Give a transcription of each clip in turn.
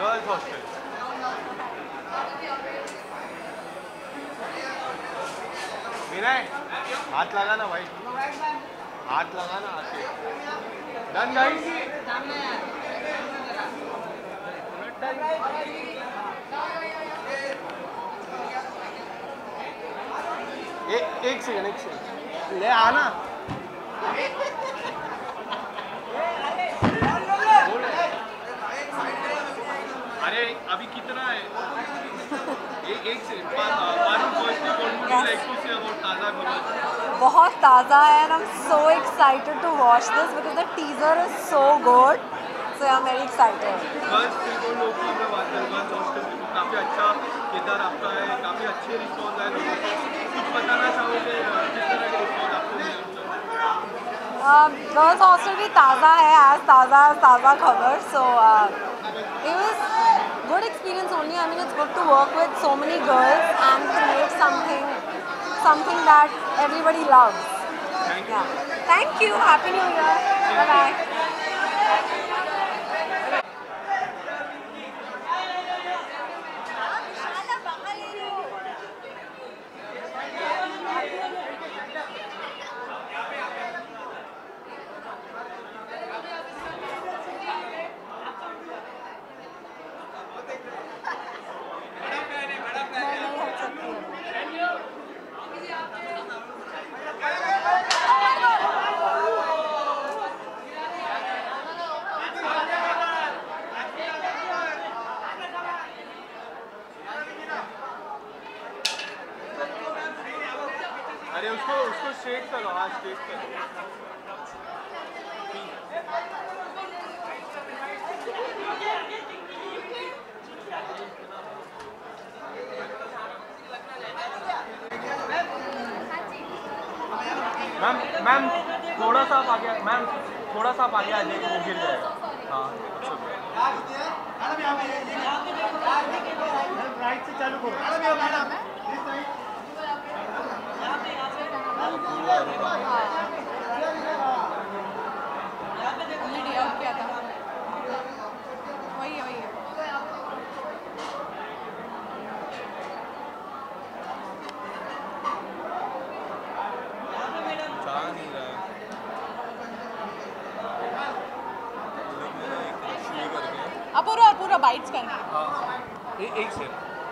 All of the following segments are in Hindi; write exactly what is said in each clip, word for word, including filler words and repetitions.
Girls hostel. विनय हाथ लगा ना भाई, हाथ लगा ना आके। Done guys. एक सेकंड एक सेकंड ले आना। अरे अभी कितना है? एक सेकंड। बहुत ताज़ा है and I'm so excited to watch this because the teaser is so good, so I'm very excited. Girls त्रिकोण की मैं बात करूँ, गर्ल्स हॉस्टल में काफ़ी अच्छा किरदार आपका है, काफ़ी अच्छे रिस्पॉन्स आए लोगों को। कुछ बताना चाहोगे किस तरह के रिस्पॉन्स आपको मिले? गर्ल्स हॉस्टल भी ताज़ा है, आज ताज़ा ताज़ा खबर, so uh, it was good experience only. I mean, it's good to work with so many girls and create something something that everybody loves. Thank you. Yeah. Thank you. Happy New Year. Bye bye. अरे उसको उसको स्ट्रेट करो, हाँ स्ट्रेट करो। मैम मैम थोड़ा सा आप आगे, मैम थोड़ा सा आप आगे आ जाइए, वो गिर जाएगा। हाँ राइट से चालू करो। पूरा पूरा बाइट्स करना। हाँ ए, एक से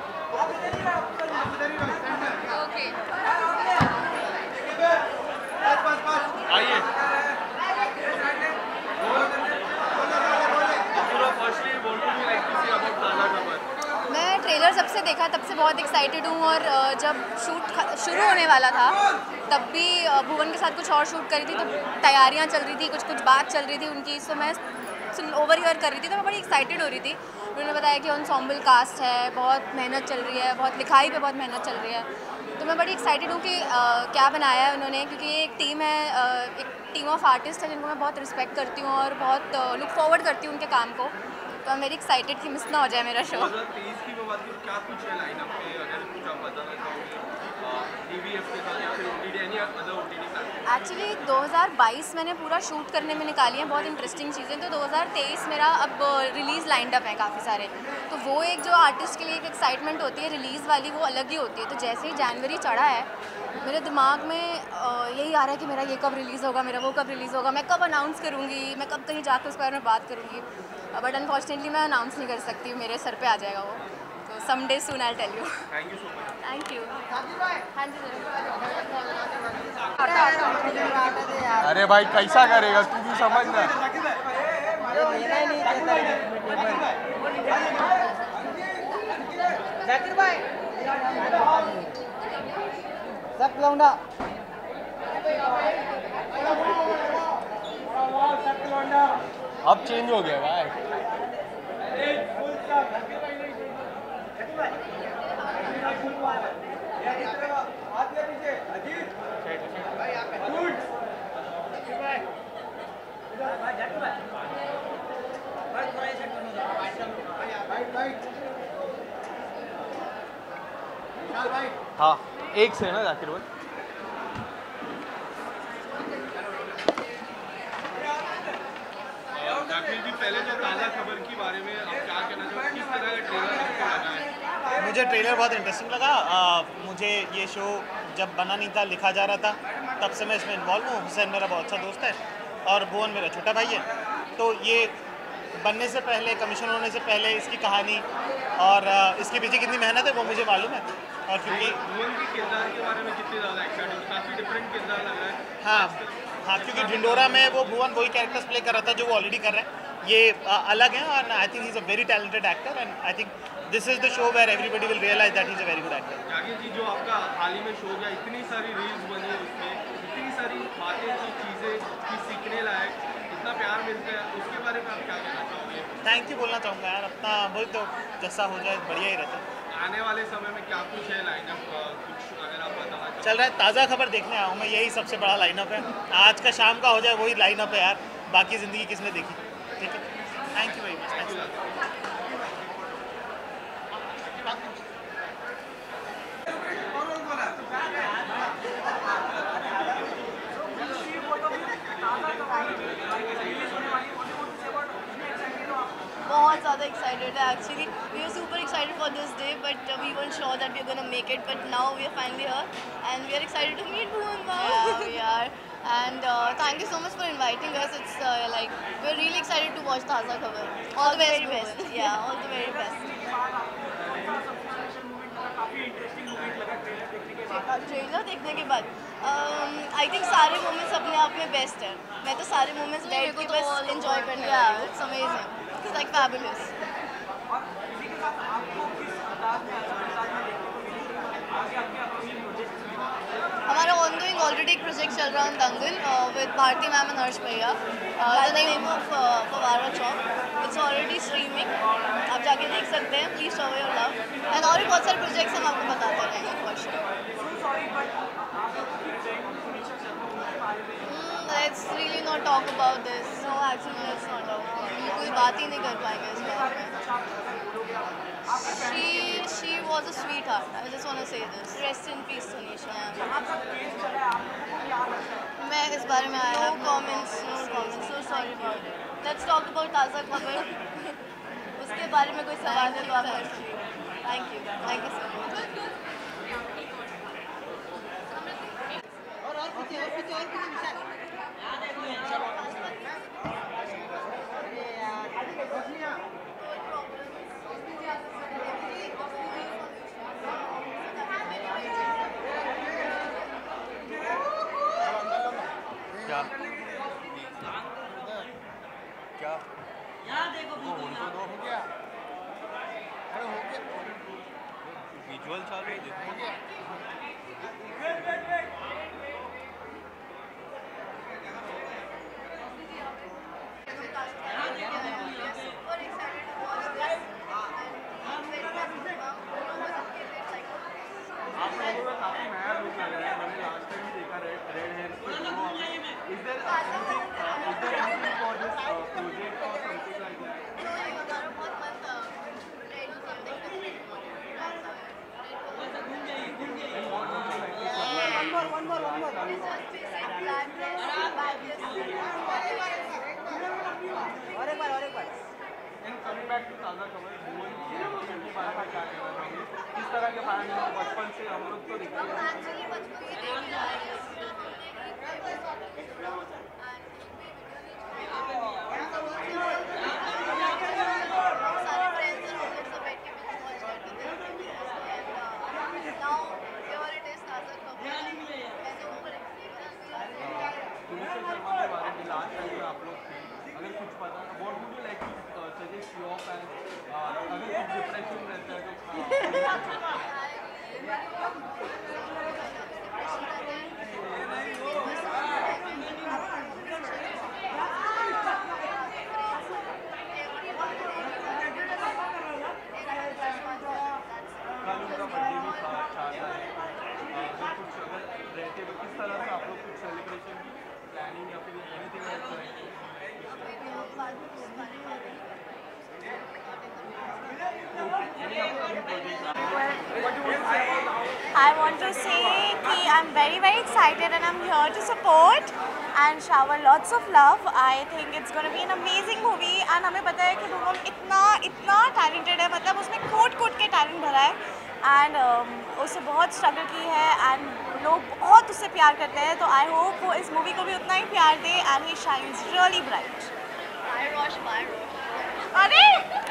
ओके आइए। मैं ट्रेलर जब से देखा तब से बहुत एक्साइटेड हूँ और जब शूट शुरू होने वाला था तब भी भुवन के साथ कुछ और शूट करी थी, तो तैयारियाँ चल रही थी, कुछ कुछ बात चल रही थी उनकी, सो मैं ओवर ईयर कर रही थी, तो मैं बड़ी एक्साइटेड हो रही थी। उन्होंने बताया कि एंसेम्बल कास्ट है, बहुत मेहनत चल रही है, बहुत लिखाई पे बहुत मेहनत चल रही है, तो मैं बड़ी एक्साइटेड हूँ कि आ, क्या बनाया है उन्होंने, क्योंकि ये एक टीम है, आ, एक टीम ऑफ आर्टिस्ट है जिनको मैं बहुत रिस्पेक्ट करती हूँ और बहुत लुक फॉरवर्ड करती हूँ उनके काम को, तो आई एम वेरी एक्साइटेड कि मिस ना हो जाए मेरा शो। एक्चुअली दो हज़ार बाईस मैंने पूरा शूट करने में निकाली है, बहुत इंटरेस्टिंग चीज़ें, तो दो हज़ार तेईस मेरा अब रिलीज़ लाइंड अप है काफ़ी सारे, तो वो एक जो आर्टिस्ट के लिए एक एक्साइटमेंट होती है रिलीज़ वाली, वो अलग ही होती है। तो जैसे ही जनवरी चढ़ा है मेरे दिमाग में यही आ रहा है कि मेरा ये कब रिलीज़ होगा, मेरा वो कब रिलीज़ होगा, मैं कब अनाउंस करूँगी, मैं कब कहीं जाकर उसके बारे में बात करूँगी, बट अनफॉर्चुनेटली मैं अनाउंस नहीं कर सकती, मेरे सर पे आ जाएगा वो, तो someday soon I tell you. Thank you so much. Thank you. अरे भाई कैसा करेगा तू भी समझ ना। जाकिर भाई सब लौंडा अब चेंज हो गया भाई। हाँ एक से ना जाकिर भाई। That will be पहले जो ताज़ा खबर के बारे में आप क्या कहना चाहोगे, किस तरह का ट्रेलर आपको लगा है? मुझे ट्रेलर बहुत इंटरेस्टिंग लगा। आ, मुझे ये शो जब बना नहीं था, लिखा जा रहा था, तब से मैं इसमें इन्वॉल्व हूँ। हुसैन मेरा बहुत अच्छा दोस्त है और भुवन मेरा छोटा भाई है। तो ये बनने से पहले, कमीशन होने से पहले इसकी कहानी और आ, इसके पीछे कितनी मेहनत है वो मुझे मालूम है। और क्योंकि भुवन के किरदार के बारे में कितने ज़्यादा एक्साइटेड, काफ़ी डिफरेंट किरदार लग रहा है। हाँ हाँ, क्योंकि ढिंडोरा में वो भुवन वही कैरेक्टर्स प्ले कर रहा था जो वो ऑलरेडी कर रहा है। ये आ, अलग है और I think he is a very talented actor and I think this is the show where everybody will realise that he is a very good actor. Jagir ji, जो आपका हाल ही में शो गया, इतनी सारी रील्स बनी है उसमें, इतनी सारी बातें की चीज़ें की सीखने लायक, इतना प्यार मिलता है, उसके बारे में आप क्या कहना चाहोगे? थैंक यू बोलना चाहूँगा यार, अपना वही तो जैसा हो जाए बढ़िया ही रहता है। आने वाले समय में क्या कुछ है लाइनअप, कुछ अगर आप बताना चाहो? चल रहा है, ताज़ा खबर देखने आया हूँ मैं, यही सबसे बड़ा लाइनअप है। आज का शाम का हो जाए वही लाइनअप है यार, बाकी ज़िंदगी किसने देखी। ठीक है, thank you very much. Thank you. बहुत ज़्यादा एक्साइटेड है actually. We are super excited for this day but we weren't sure that we are gonna make it, but now we are finally here and we are excited to meet Bhuvan now. Yeah, we are. And uh, thank you so much for inviting us. It's uh, like we're really excited to watch Taza Khabar. All the very best. Yeah, all the very best. Trailer देखने के बाद आई थिंक सारे मोमेंट्स अपने आप में बेस्ट है। मैं तो सारे मोमेंट्स बैठ के बस एंजॉय करने का। It's amazing, it's like fabulous. हमारा ऑनगोइंग ऑलरेडी एक प्रोजेक्ट चल रहा है Dangal with Bharti ma'am and Harsh भैया, द नेम ऑफ फवारा चौक। इट्स ऑलरेडी स्ट्रीमिंग, आप जाके देख सकते हैं। Please show your love and और भी बहुत सारे प्रोजेक्ट्स हम आपको बताते रहेंगे for sure. Let's really not talk about this. No, actually, let's not talk. बिल्कुल बात ही नहीं कर पाएंगे इस बारे में। She she was a sweetheart. I just want to say this. Rest in peace, Tanisha. मैं इस बारे में आया। No comments. No comments. So sorry about it. Let's talk about ताज़ा खबर। उसके बारे में कोई सवाल है तो आप पूछ लीजिए। Thank you. Thank you so much. और और पीछे और पीछे और पीछे विशाल। क्या क्या यहाँ देखो वो उनको दो हो गया, अरे हो गया, विजुअल चालू है देखो। आप लोगों का काफी नया लुक लग रहा है, मैंने लास्ट टाइम भी देखा रेड रेड हेयर पे दोनों आप। Is there is there anything for this project और something like that? One more, one more, one more. और एक बार और एक बार। And coming back to Taaza Khabar, भुवन की एक्टिंग के बारे में क्या कहना चाहोगे? किस तरह के फैन हैं? बचपन से हम लोग तो देखते हैं। तुलसी शर्मा के बारे में लास्ट टाइम में आप लोग थे, अगर कुछ पता, what would you like to suggest your fans, अगर कुछ डिप्रेशन रहता है तो कल उनका बर्थडे भी था, चाहता है अगर कुछ अगर रहते तो किस तरह से आप लोग कुछ सेलिब्रेशन प्लानिंग या फिर एनीथिंग लाइक करेंगे? I want to say that I'm very very excited and I'm here to support and shower lots of love. I think it's going to be an amazing movie and हमें पता है कि भुवन इतना इतना talented है, मतलब उसमें कोट कोट के talent भरा है and um, उससे बहुत struggle की है and लोग बहुत उससे प्यार करते हैं, तो I hope वो इस movie को भी उतना ही प्यार दे and he shines really bright. Bye Rosh, bye Rosh. अरे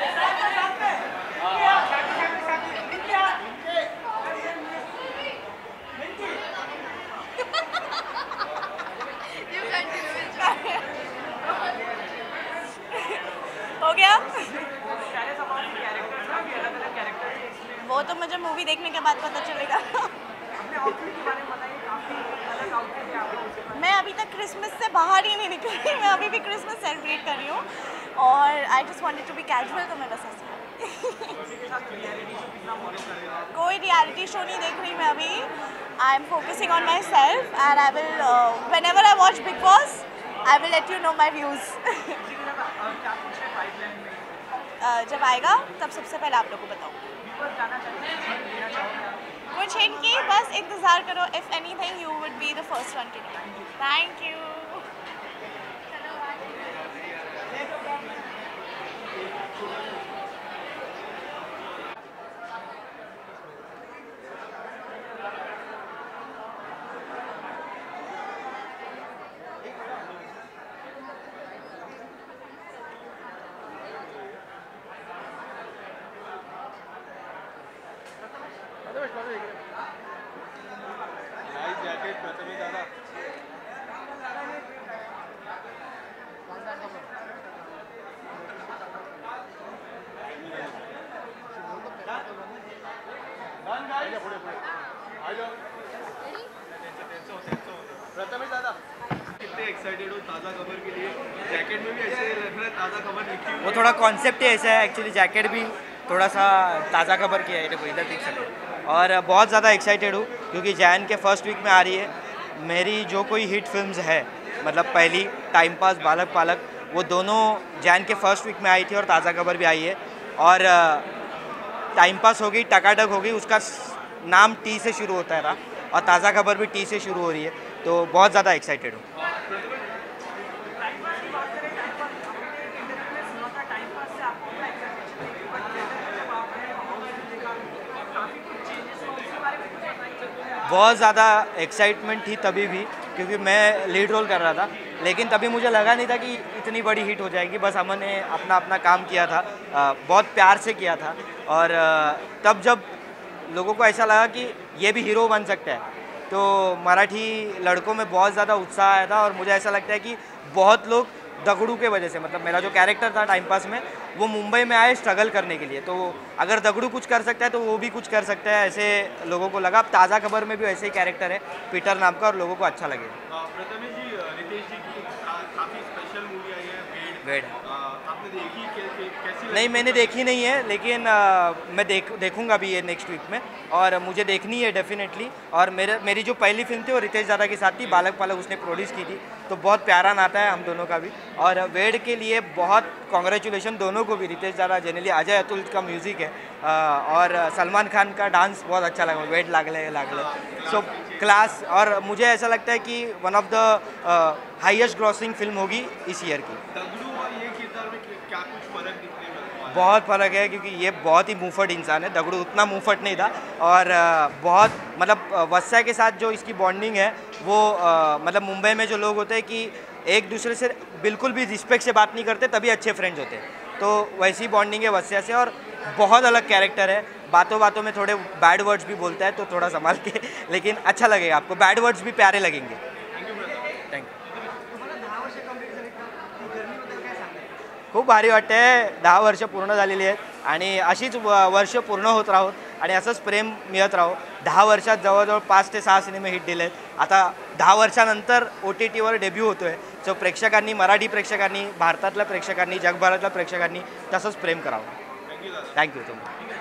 हो गया वो तो मुझे मूवी देखने के बाद पता चलेगा। मैं अभी तक क्रिसमस से बाहर ही नहीं निकली, मैं अभी भी क्रिसमस सेलिब्रेट कर रही हूँ और I just wanted to be casual, तो मैं बस ऐसे कोई रियलिटी शो नहीं देख रही मैं अभी। I am focusing on myself and I will whenever I watch Bigg Boss I will let you know my views. जब आएगा तब सबसे पहले आप लोगों को बताऊँ। कुछ हिंट की, बस इंतज़ार करो। If anything you would be the first one to know. Thank you. Nice jacket Prathamesh दादा। प्रथमेश दादा कितने एक्साइटेड हो ताज़ा खबर के लिए? जैकेट में भी ऐसे लग रहा है ताज़ा खबर लिखी हुई। वो थोड़ा कॉन्सेप्ट ही ऐसा है, एक्चुअली जैकेट भी थोड़ा सा ताज़ा खबर की है, देखो इधर देख सकते हैं। और बहुत ज़्यादा एक्साइटेड हूँ क्योंकि जैन के फर्स्ट वीक में आ रही है मेरी जो कोई हिट फिल्म्स है, मतलब पहली टाइम पास, बालक पालक, वो दोनों जैन के फर्स्ट वीक में आई थी और ताज़ा खबर भी आई है। और टाइम पास हो गई, टकाटक हो गई, उसका नाम टी से शुरू होता है और ताज़ा खबर भी टी से शुरू हो रही है, तो बहुत ज़्यादा एक्साइटेड हूँ। बहुत ज़्यादा एक्साइटमेंट थी तभी भी क्योंकि मैं लीड रोल कर रहा था, लेकिन तभी मुझे लगा नहीं था कि इतनी बड़ी हिट हो जाएगी। बस हमने अपना अपना काम किया था, बहुत प्यार से किया था और तब जब लोगों को ऐसा लगा कि ये भी हीरो बन सकता है, तो मराठी लड़कों में बहुत ज़्यादा उत्साह आया था। और मुझे ऐसा लगता है कि बहुत लोग दगड़ू के वजह से, मतलब मेरा जो कैरेक्टर था टाइम पास में, वो मुंबई में आए स्ट्रगल करने के लिए, तो अगर दगड़ू कुछ कर सकता है तो वो भी कुछ कर सकता है, ऐसे लोगों को लगा। अब ताज़ा खबर में भी वैसे ही कैरेक्टर है पीटर नाम का और लोगों को अच्छा लगेगा। प्रथमेश जी, रितेश जी की काफ़ी स्पेशल मूवी आई है वेड, आपने देखी? कैसी? नहीं, मैंने देखी नहीं है, लेकिन आ, मैं देख देखूंगा भी ये नेक्स्ट वीक में और मुझे देखनी है डेफिनेटली। और मेरे मेरी जो पहली फिल्म थी वो रितेश दादा के साथ थी, बालक पालक, उसने प्रोड्यूस की थी, तो बहुत प्यारा नाता है हम दोनों का भी। और वेड के लिए बहुत कॉन्ग्रेचुलेशन दोनों को भी, रितेश दादा जनरली, अजय अतुल का म्यूज़िक है आ, और सलमान खान का डांस बहुत अच्छा लगा, वेड लागले लागले, सो क्लास। और मुझे ऐसा लगता है कि one of the highest grossing film होगी इस ईयर की। दगड़ू और ये किरदार में क्या कुछ फर्क दिखने में? बहुत फ़र्क है क्योंकि ये बहुत ही मुंहफट इंसान है, दगड़ू उतना मुंहफट नहीं था। और बहुत मतलब वत्सा के साथ जो इसकी बॉन्डिंग है वो आ, मतलब मुंबई में जो लोग होते हैं कि एक दूसरे से बिल्कुल भी रिस्पेक्ट से बात नहीं करते तभी अच्छे फ्रेंड्स होते हैं, तो वैसी बॉन्डिंग है वत्सा से। और बहुत अलग कैरेक्टर है, बातों बातों में थोड़े बैड वर्ड्स भी बोलता है, तो थोड़ा संभाल के, लेकिन अच्छा लगेगा आपको, बैड वर्ड्स भी प्यारे लगेंगे। थँक्यू। खूप भारी वाटते, दहा वर्ष पूर्ण झालेली आहेत आणि अशीच वर्ष पूर्ण होत राहोत आणि असंच प्रेम मिळत राहो। दहा वर्षात जवळजवळ पाच ते सहा सिनेमे हिट दिलेत, आता दहा वर्षानंतर ओ टी टीवर डेब्यू होतो आहे, सो प्रेक्षकांनी, मराठी प्रेक्षकांनी, भारतातल्या प्रेक्षकांनी, जगभरातल्या प्रेक्षकांनी तसंच प्रेम करावं। थँक्यू तुम्हाला।